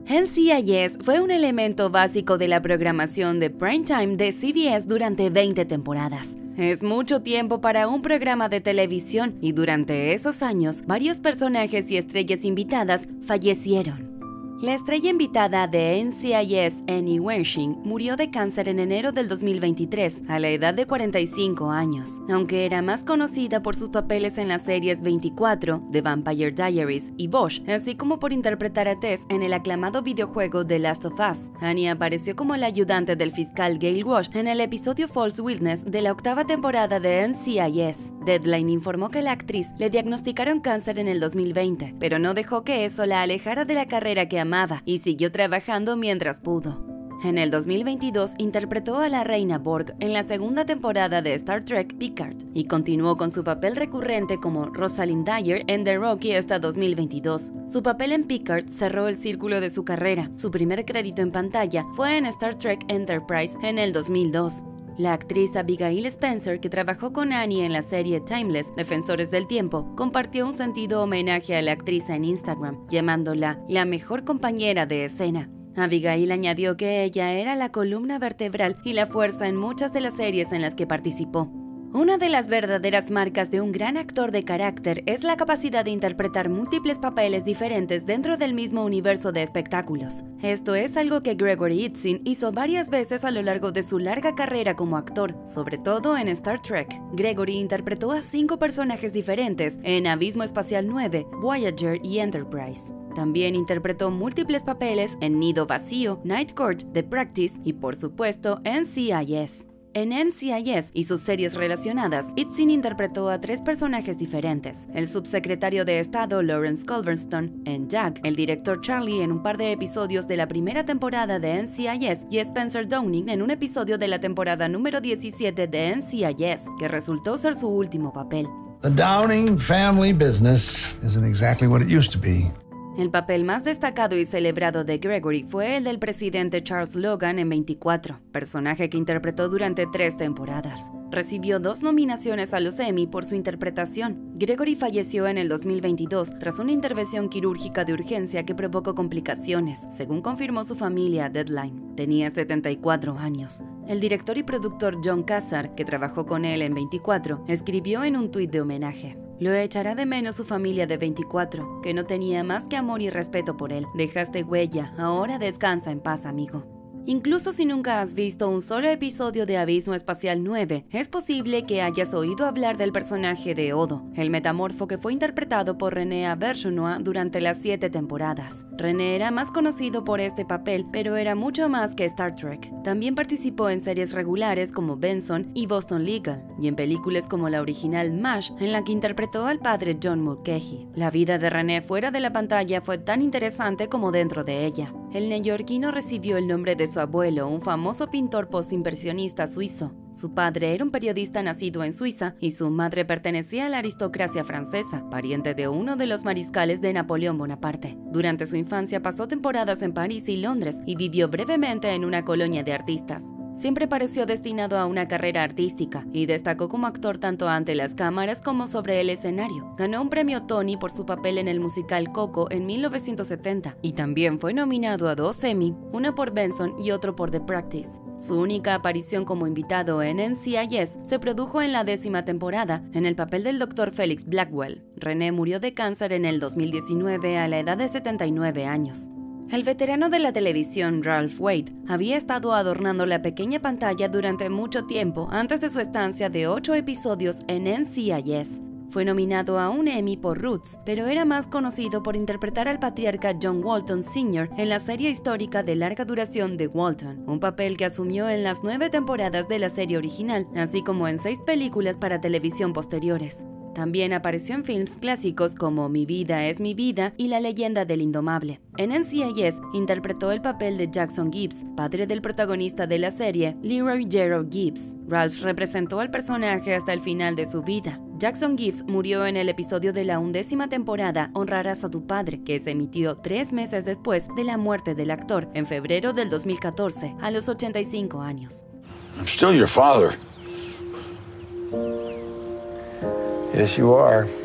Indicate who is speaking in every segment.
Speaker 1: NCIS fue un elemento básico de la programación de primetime de CBS durante 20 temporadas. Es mucho tiempo para un programa de televisión y durante esos años, varios personajes y estrellas invitadas fallecieron. La estrella invitada de NCIS, Annie Wersching, murió de cáncer en enero del 2023 a la edad de 45 años. Aunque era más conocida por sus papeles en las series 24, The Vampire Diaries y Bosch, así como por interpretar a Tess en el aclamado videojuego The Last of Us, Annie apareció como la ayudante del fiscal Gail Walsh en el episodio False Witness de la 8ª temporada de NCIS. Deadline informó que la actriz le diagnosticaron cáncer en el 2020, pero no dejó que eso la alejara de la carrera que amaba y siguió trabajando mientras pudo. En el 2022 interpretó a la Reina Borg en la 2ª temporada de Star Trek Picard y continuó con su papel recurrente como Rosalind Dyer en The Rookie hasta 2022. Su papel en Picard cerró el círculo de su carrera. Su primer crédito en pantalla fue en Star Trek Enterprise en el 2002. La actriz Abigail Spencer, que trabajó con Annie en la serie Timeless, Defensores del Tiempo, compartió un sentido homenaje a la actriz en Instagram, llamándola la mejor compañera de escena. Abigail añadió que ella era la columna vertebral y la fuerza en muchas de las series en las que participó. Una de las verdaderas marcas de un gran actor de carácter es la capacidad de interpretar múltiples papeles diferentes dentro del mismo universo de espectáculos. Esto es algo que Gregory Itzin hizo varias veces a lo largo de su larga carrera como actor, sobre todo en Star Trek. Gregory interpretó a 5 personajes diferentes en Abismo Espacial 9, Voyager y Enterprise. También interpretó múltiples papeles en Nido Vacío, Night Court, The Practice y, por supuesto, NCIS. En NCIS y sus series relacionadas, Itzin interpretó a 3 personajes diferentes: el subsecretario de Estado Lawrence Culverstone en Jack, el director Charlie en un par de episodios de la primera temporada de NCIS y Spencer Downing en un episodio de la temporada número 17 de NCIS, que resultó ser su último papel.
Speaker 2: The Downing family business isn't exactly what it used to be.
Speaker 1: El papel más destacado y celebrado de Gregory fue el del presidente Charles Logan en 24, personaje que interpretó durante 3 temporadas. Recibió 2 nominaciones a los Emmy por su interpretación. Gregory falleció en el 2022 tras una intervención quirúrgica de urgencia que provocó complicaciones, según confirmó su familia Deadline. Tenía 74 años. El director y productor John Cassar, que trabajó con él en 24, escribió en un tuit de homenaje: "Lo echará de menos su familia de 24, que no tenía más que amor y respeto por él. Dejaste huella, ahora descansa en paz, amigo". Incluso si nunca has visto un solo episodio de Abismo Espacial 9, es posible que hayas oído hablar del personaje de Odo, el metamorfo que fue interpretado por René Auberjonois durante las 7 temporadas. René era más conocido por este papel, pero era mucho más que Star Trek. También participó en series regulares como Benson y Boston Legal, y en películas como la original MASH, en la que interpretó al padre John Mulcahy. La vida de René fuera de la pantalla fue tan interesante como dentro de ella. El neoyorquino recibió el nombre de su abuelo, un famoso pintor postimpresionista suizo. Su padre era un periodista nacido en Suiza y su madre pertenecía a la aristocracia francesa, pariente de uno de los mariscales de Napoleón Bonaparte. Durante su infancia pasó temporadas en París y Londres y vivió brevemente en una colonia de artistas. Siempre pareció destinado a una carrera artística y destacó como actor tanto ante las cámaras como sobre el escenario. Ganó un premio Tony por su papel en el musical Coco en 1970 y también fue nominado a 2 Emmy, uno por Benson y otro por The Practice. Su única aparición como invitado en NCIS se produjo en la 10ª temporada, en el papel del Dr. Felix Blackwell. René murió de cáncer en el 2019 a la edad de 79 años. El veterano de la televisión Ralph Waite había estado adornando la pequeña pantalla durante mucho tiempo antes de su estancia de 8 episodios en NCIS. Fue nominado a un Emmy por Roots, pero era más conocido por interpretar al patriarca John Walton Sr. en la serie histórica de larga duración de Walton, un papel que asumió en las 9 temporadas de la serie original, así como en 6 películas para televisión posteriores. También apareció en films clásicos como Mi vida es mi vida y La leyenda del indomable. En NCIS interpretó el papel de Jackson Gibbs, padre del protagonista de la serie, Leroy Gerald Gibbs. Ralph representó al personaje hasta el final de su vida. Jackson Gibbs murió en el episodio de la 11ª temporada Honrarás a tu padre, que se emitió 3 meses después de la muerte del actor, en febrero del 2014, a los 85 años.
Speaker 2: I'm still your father. Yes, you are.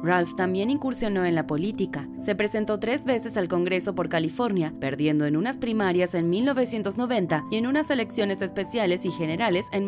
Speaker 1: Ralph también incursionó en la política. Se presentó 3 veces al Congreso por California, perdiendo en unas primarias en 1990 y en unas elecciones especiales y generales en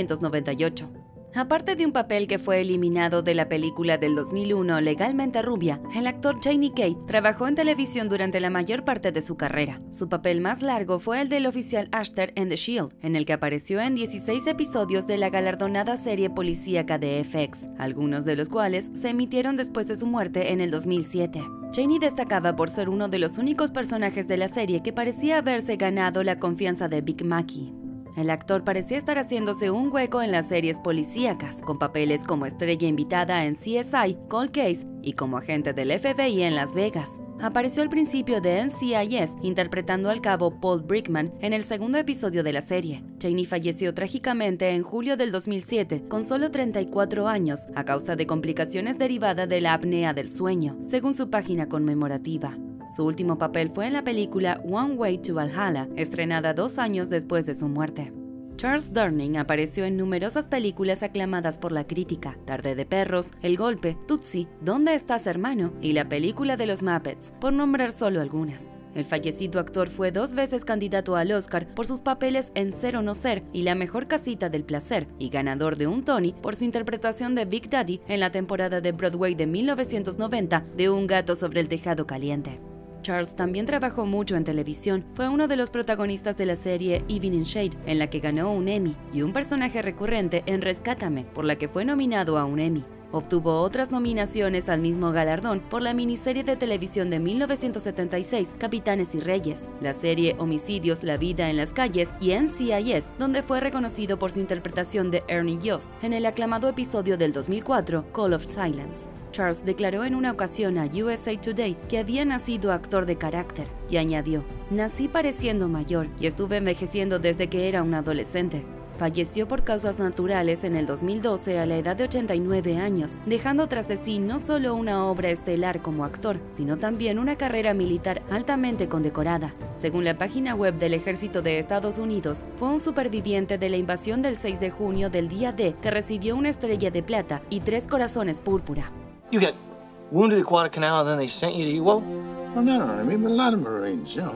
Speaker 1: 1998. Aparte de un papel que fue eliminado de la película del 2001 Legalmente Rubia, el actor Chaney Kay trabajó en televisión durante la mayor parte de su carrera. Su papel más largo fue el del oficial Ashter en The Shield, en el que apareció en 16 episodios de la galardonada serie policíaca de FX, algunos de los cuales se emitieron después de su muerte en el 2007. Chaney destacaba por ser uno de los únicos personajes de la serie que parecía haberse ganado la confianza de Big Mackey. El actor parecía estar haciéndose un hueco en las series policíacas, con papeles como estrella invitada en CSI, Cold Case y como agente del FBI en Las Vegas. Apareció al principio de NCIS interpretando al cabo Paul Brickman en el segundo episodio de la serie. Chaney falleció trágicamente en julio del 2007 con solo 34 años a causa de complicaciones derivadas de la apnea del sueño, según su página conmemorativa. Su último papel fue en la película One Way to Valhalla, estrenada 2 años después de su muerte. Charles Durning apareció en numerosas películas aclamadas por la crítica: Tarde de Perros, El Golpe, Tootsie, ¿Dónde estás, hermano? Y la película de los Muppets, por nombrar solo algunas. El fallecido actor fue 2 veces candidato al Oscar por sus papeles en Ser o no ser y La mejor casita del placer, y ganador de un Tony por su interpretación de Big Daddy en la temporada de Broadway de 1990 de Un gato sobre el tejado caliente. Charles también trabajó mucho en televisión. Fue uno de los protagonistas de la serie Evening Shade, en la que ganó un Emmy, y un personaje recurrente en Rescátame, por la que fue nominado a un Emmy. Obtuvo otras nominaciones al mismo galardón por la miniserie de televisión de 1976, Capitanes y Reyes, la serie Homicidios, la vida en las calles y NCIS, donde fue reconocido por su interpretación de Ernie Yost en el aclamado episodio del 2004, Call of Silence. Charles declaró en una ocasión a USA Today que había nacido actor de carácter y añadió: "Nací pareciendo mayor y estuve envejeciendo desde que era un adolescente". Falleció por causas naturales en el 2012 a la edad de 89 años, dejando tras de sí no solo una obra estelar como actor, sino también una carrera militar altamente condecorada. Según la página web del Ejército de Estados Unidos, fue un superviviente de la invasión del 6 de junio del día D que recibió una estrella de plata y 3 corazones púrpura.
Speaker 3: You got wounded at Guadalcanal and then they sent you to Iwo?
Speaker 2: Well, not only me, but a lot of Marines, you know.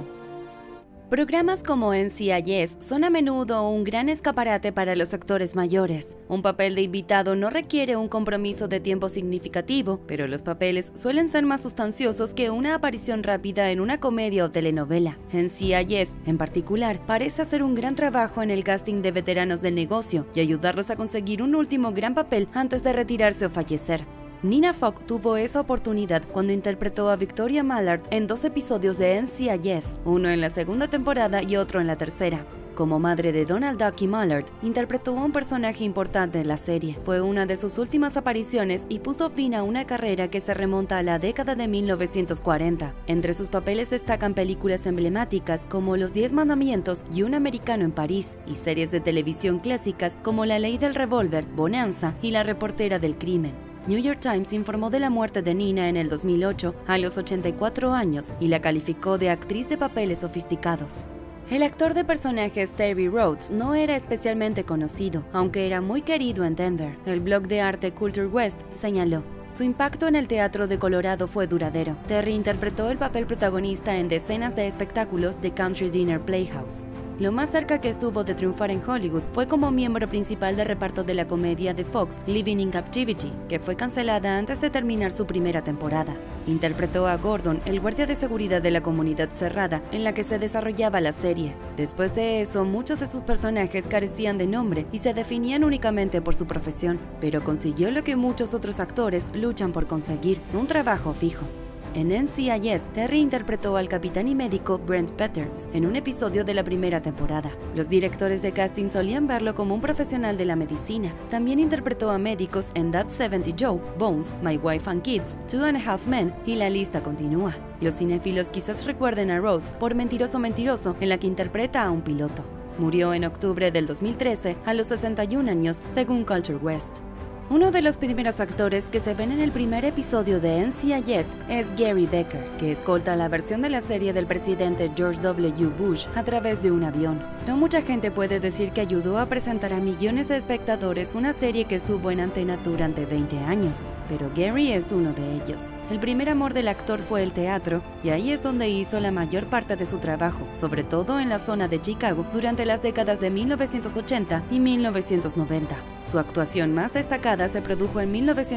Speaker 1: Programas como NCIS son a menudo un gran escaparate para los actores mayores. Un papel de invitado no requiere un compromiso de tiempo significativo, pero los papeles suelen ser más sustanciosos que una aparición rápida en una comedia o telenovela. NCIS, en particular, parece hacer un gran trabajo en el casting de veteranos del negocio y ayudarlos a conseguir un último gran papel antes de retirarse o fallecer. Nina Fogg tuvo esa oportunidad cuando interpretó a Victoria Mallard en 2 episodios de NCIS, uno en la segunda temporada y otro en la tercera. Como madre de Donald Duck y Mallard, interpretó a un personaje importante en la serie. Fue una de sus últimas apariciones y puso fin a una carrera que se remonta a la década de 1940. Entre sus papeles destacan películas emblemáticas como Los 10 Mandamientos y Un americano en París, y series de televisión clásicas como La ley del revólver, Bonanza y La reportera del crimen. New York Times informó de la muerte de Nina en el 2008 a los 84 años y la calificó de actriz de papeles sofisticados. El actor de personajes Terry Rhodes no era especialmente conocido, aunque era muy querido en Denver. El blog de arte Culture West señaló: "Su impacto en el teatro de Colorado fue duradero. Terry interpretó el papel protagonista en decenas de espectáculos de Country Dinner Playhouse. Lo más cerca que estuvo de triunfar en Hollywood fue como miembro principal de reparto de la comedia de Fox Living in Captivity, que fue cancelada antes de terminar su primera temporada. Interpretó a Gordon, el guardia de seguridad de la comunidad cerrada en la que se desarrollaba la serie. Después de eso, muchos de sus personajes carecían de nombre y se definían únicamente por su profesión, pero consiguió lo que muchos otros actores luchan por conseguir: un trabajo fijo". En NCIS, Terry interpretó al capitán y médico Brent Peters en un episodio de la primera temporada. Los directores de casting solían verlo como un profesional de la medicina. También interpretó a médicos en That 70 Show, Bones, My Wife and Kids, 2.5 Men y la lista continúa. Los cinéfilos quizás recuerden a Rhodes por Mentiroso Mentiroso, en la que interpreta a un piloto. Murió en octubre del 2013 a los 61 años, según Culture West. Uno de los primeros actores que se ven en el primer episodio de NCIS es Gary Becker, que escolta la versión de la serie del presidente George W. Bush a través de un avión. No mucha gente puede decir que ayudó a presentar a millones de espectadores una serie que estuvo en antena durante 20 años, pero Gary es uno de ellos. El primer amor del actor fue el teatro, y ahí es donde hizo la mayor parte de su trabajo, sobre todo en la zona de Chicago durante las décadas de 1980 y 1990. Su actuación más destacada se produjo en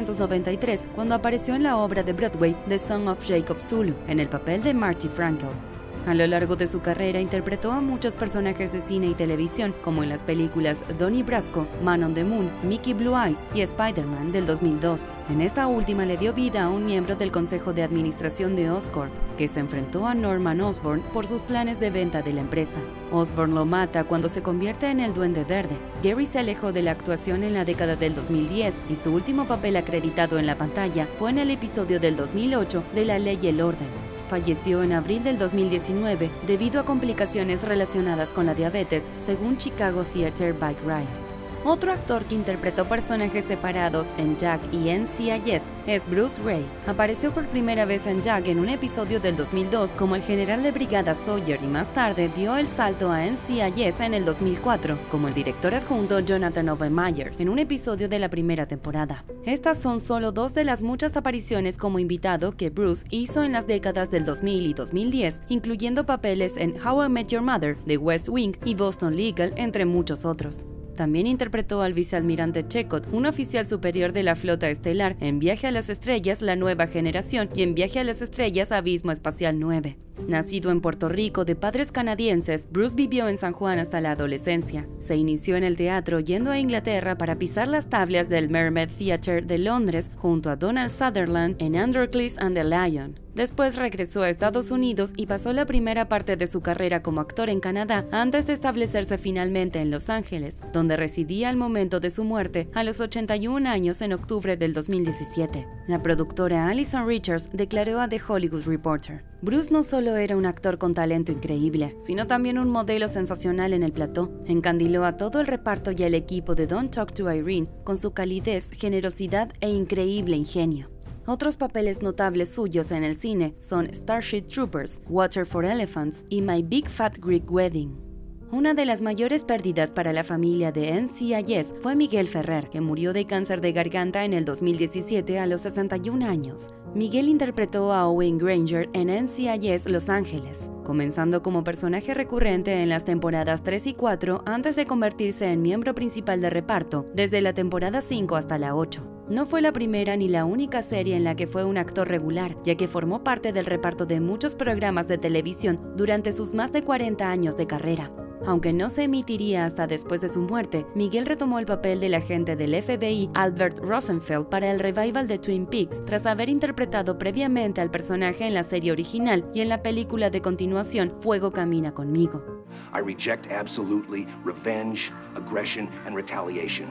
Speaker 1: 1993 cuando apareció en la obra de Broadway The Song of Jacob Zulu, en el papel de Marty Frankel. A lo largo de su carrera interpretó a muchos personajes de cine y televisión, como en las películas Donnie Brasco, Man on the Moon, Mickey Blue Eyes y Spider-Man del 2002. En esta última le dio vida a un miembro del Consejo de Administración de Oscorp, que se enfrentó a Norman Osborn por sus planes de venta de la empresa. Osborn lo mata cuando se convierte en el Duende Verde. Gary se alejó de la actuación en la década del 2010 y su último papel acreditado en la pantalla fue en el episodio del 2008 de La Ley y el Orden. Falleció en abril del 2019 debido a complicaciones relacionadas con la diabetes, según Chicago Theatre Bike Ride. Otro actor que interpretó personajes separados en Jack y NCIS es Bruce Gray. Apareció por primera vez en Jack en un episodio del 2002 como el general de brigada Sawyer y más tarde dio el salto a NCIS en el 2004 como el director adjunto Jonathan Obermeyer en un episodio de la primera temporada. Estas son solo dos de las muchas apariciones como invitado que Bruce hizo en las décadas del 2000 y 2010, incluyendo papeles en How I Met Your Mother, The West Wing y Boston Legal, entre muchos otros. También interpretó al vicealmirante Chekot, un oficial superior de la flota estelar, en Viaje a las Estrellas, La Nueva Generación y en Viaje a las Estrellas, Abismo Espacial 9. Nacido en Puerto Rico de padres canadienses, Bruce vivió en San Juan hasta la adolescencia. Se inició en el teatro yendo a Inglaterra para pisar las tablas del Mermaid Theatre de Londres junto a Donald Sutherland en Androcles and the Lion. Después regresó a Estados Unidos y pasó la primera parte de su carrera como actor en Canadá antes de establecerse finalmente en Los Ángeles, donde residía al momento de su muerte a los 81 años en octubre del 2017. La productora Alison Richards declaró a The Hollywood Reporter: Bruce no solo era un actor con talento increíble, sino también un modelo sensacional en el plató. Encandiló a todo el reparto y al equipo de Don't Talk to Irene con su calidez, generosidad e increíble ingenio. Otros papeles notables suyos en el cine son Starship Troopers, Water for Elephants y My Big Fat Greek Wedding. Una de las mayores pérdidas para la familia de NCIS fue Miguel Ferrer, que murió de cáncer de garganta en el 2017 a los 61 años. Miguel interpretó a Owen Granger en NCIS Los Ángeles, comenzando como personaje recurrente en las temporadas 3 y 4 antes de convertirse en miembro principal de reparto desde la temporada 5 hasta la 8. No fue la primera ni la única serie en la que fue un actor regular, ya que formó parte del reparto de muchos programas de televisión durante sus más de 40 años de carrera. Aunque no se emitiría hasta después de su muerte, Miguel retomó el papel del agente del FBI Albert Rosenfeld para el revival de Twin Peaks, tras haber interpretado previamente al personaje en la serie original y en la película de continuación Fuego Camina Conmigo.
Speaker 4: I reject absolutely revenge, aggression, and retaliation.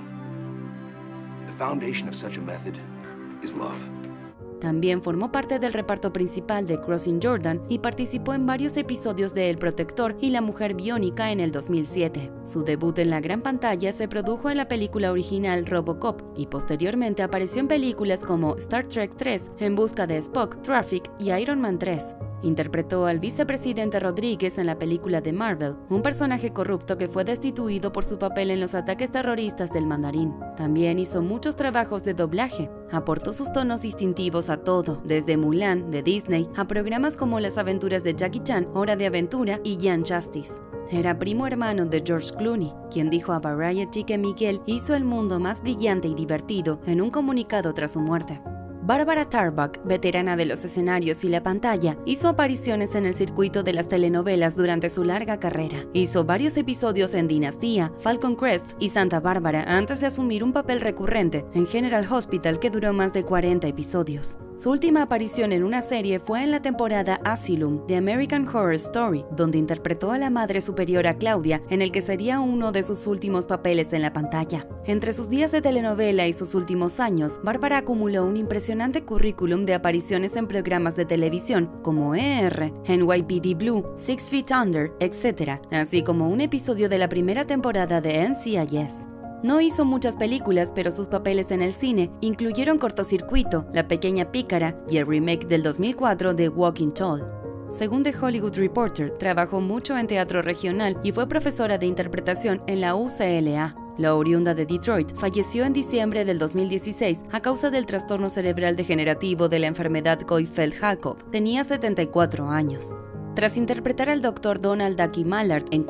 Speaker 4: The foundation of such a method is love.
Speaker 1: También formó parte del reparto principal de Crossing Jordan y participó en varios episodios de El Protector y La Mujer Biónica en el 2007. Su debut en la gran pantalla se produjo en la película original RoboCop y posteriormente apareció en películas como Star Trek 3, En busca de Spock, Traffic y Iron Man 3. Interpretó al vicepresidente Rodríguez en la película de Marvel, un personaje corrupto que fue destituido por su papel en los ataques terroristas del Mandarín. También hizo muchos trabajos de doblaje. Aportó sus tonos distintivos a todo, desde Mulan, de Disney, a programas como Las aventuras de Jackie Chan, Hora de Aventura y Young Justice. Era primo hermano de George Clooney, quien dijo a Variety que Miguel hizo el mundo más brillante y divertido en un comunicado tras su muerte. Barbara Tarbuck, veterana de los escenarios y la pantalla, hizo apariciones en el circuito de las telenovelas durante su larga carrera. Hizo varios episodios en Dinastía, Falcon Crest y Santa Bárbara antes de asumir un papel recurrente en General Hospital que duró más de 40 episodios. Su última aparición en una serie fue en la temporada Asylum de American Horror Story, donde interpretó a la madre superiora Claudia, en el que sería uno de sus últimos papeles en la pantalla. Entre sus días de telenovela y sus últimos años, Bárbara acumuló un impresionante currículum de apariciones en programas de televisión como ER, NYPD Blue, 6 Feet Under, etc., así como un episodio de la primera temporada de NCIS. No hizo muchas películas, pero sus papeles en el cine incluyeron Cortocircuito, La pequeña pícara y el remake del 2004 de Walking Tall. Según The Hollywood Reporter, trabajó mucho en teatro regional y fue profesora de interpretación en la UCLA. La oriunda de Detroit falleció en diciembre del 2016 a causa del trastorno cerebral degenerativo de la enfermedad Creutzfeldt-Jakob. Tenía 74 años. Tras interpretar al Dr. Donald Ducky Mallard en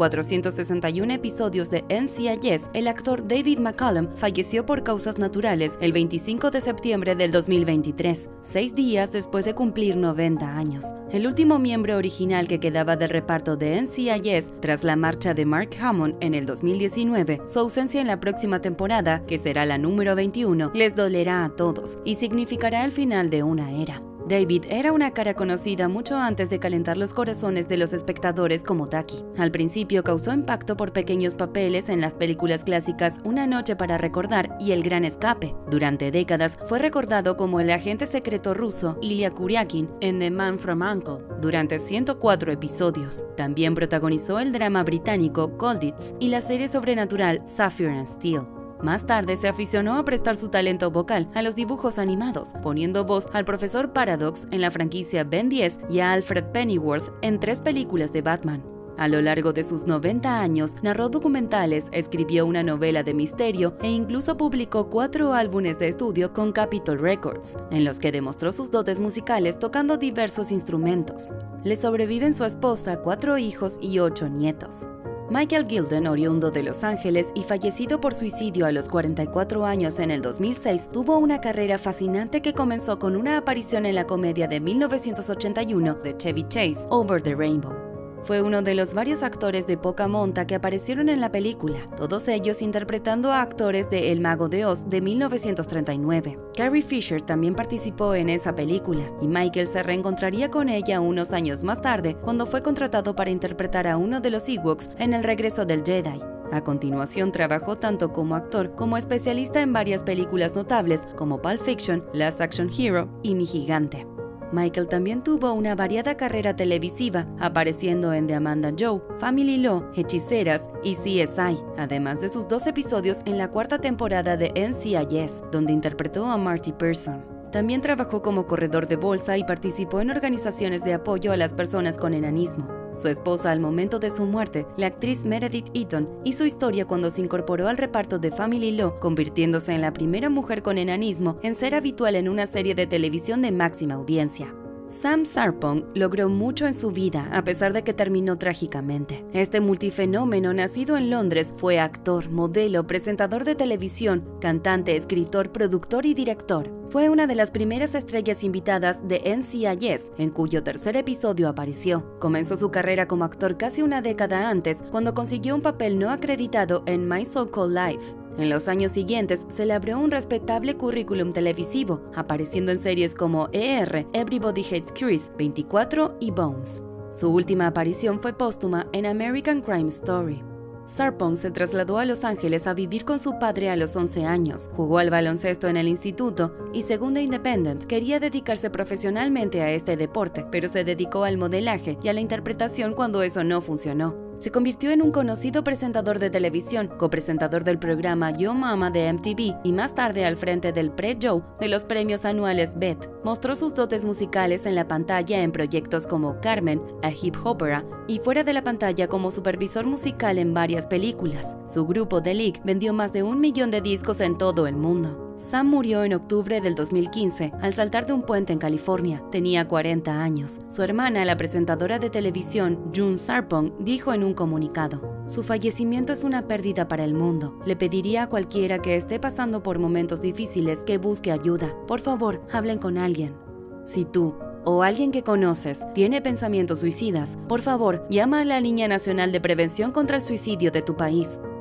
Speaker 1: 461 episodios de NCIS, el actor David McCallum falleció por causas naturales el 25 de septiembre del 2023, 6 días después de cumplir 90 años. El último miembro original que quedaba del reparto de NCIS tras la marcha de Mark Hammond en el 2019, su ausencia en la próxima temporada, que será la número 21, les dolerá a todos y significará el final de una era. David era una cara conocida mucho antes de calentar los corazones de los espectadores como Ducky. Al principio causó impacto por pequeños papeles en las películas clásicas Una noche para recordar y El gran escape. Durante décadas fue recordado como el agente secreto ruso Ilya Kuryakin en The Man from U.N.C.L.E. durante 104 episodios. También protagonizó el drama británico Colditz y la serie sobrenatural Sapphire and Steel. Más tarde se aficionó a prestar su talento vocal a los dibujos animados, poniendo voz al profesor Paradox en la franquicia Ben 10 y a Alfred Pennyworth en 3 películas de Batman. A lo largo de sus 90 años, narró documentales, escribió una novela de misterio e incluso publicó 4 álbumes de estudio con Capitol Records, en los que demostró sus dotes musicales tocando diversos instrumentos. Le sobreviven su esposa, 4 hijos y 8 nietos. Michael Gilden, oriundo de Los Ángeles y fallecido por suicidio a los 44 años en el 2006, tuvo una carrera fascinante que comenzó con una aparición en la comedia de 1981 de Chevy Chase, Over the Rainbow. Fue uno de los varios actores de poca monta que aparecieron en la película, todos ellos interpretando a actores de El Mago de Oz de 1939. Carrie Fisher también participó en esa película, y Michael se reencontraría con ella unos años más tarde cuando fue contratado para interpretar a uno de los Ewoks en El regreso del Jedi. A continuación trabajó tanto como actor como especialista en varias películas notables como Pulp Fiction, Last Action Hero y Mi Gigante. Michael también tuvo una variada carrera televisiva, apareciendo en The Amanda Joe, Family Law, Hechiceras y CSI, además de sus 2 episodios en la 4ª temporada de NCIS, donde interpretó a Marty Pearson. También trabajó como corredor de bolsa y participó en organizaciones de apoyo a las personas con enanismo. Su esposa al momento de su muerte, la actriz Meredith Eaton, hizo historia cuando se incorporó al reparto de Family Law, convirtiéndose en la primera mujer con enanismo en ser habitual en una serie de televisión de máxima audiencia. Sam Sarpong logró mucho en su vida, a pesar de que terminó trágicamente. Este multifenómeno, nacido en Londres, fue actor, modelo, presentador de televisión, cantante, escritor, productor y director. Fue una de las primeras estrellas invitadas de NCIS, en cuyo 3er episodio apareció. Comenzó su carrera como actor casi una década antes, cuando consiguió un papel no acreditado en My So-Called Life. En los años siguientes se le abrió un respetable currículum televisivo, apareciendo en series como ER, Everybody Hates Chris, 24 y Bones. Su última aparición fue póstuma en American Crime Story. Sarpong se trasladó a Los Ángeles a vivir con su padre a los 11 años, jugó al baloncesto en el instituto y, según The Independent, quería dedicarse profesionalmente a este deporte, pero se dedicó al modelaje y a la interpretación cuando eso no funcionó. Se convirtió en un conocido presentador de televisión, copresentador del programa Yo Mama de MTV y más tarde al frente del pre-show de los premios anuales BET. Mostró sus dotes musicales en la pantalla en proyectos como Carmen, A Hip Opera, y fuera de la pantalla como supervisor musical en varias películas. Su grupo The League vendió más de 1 millón de discos en todo el mundo. Sam murió en octubre del 2015 al saltar de un puente en California. Tenía 40 años. Su hermana, la presentadora de televisión June Sarpong, dijo en un comunicado: "Su fallecimiento es una pérdida para el mundo. Le pediría a cualquiera que esté pasando por momentos difíciles que busque ayuda. Por favor, hablen con alguien. Si tú o alguien que conoces tiene pensamientos suicidas, por favor, llama a la Línea Nacional de Prevención contra el Suicidio de tu país.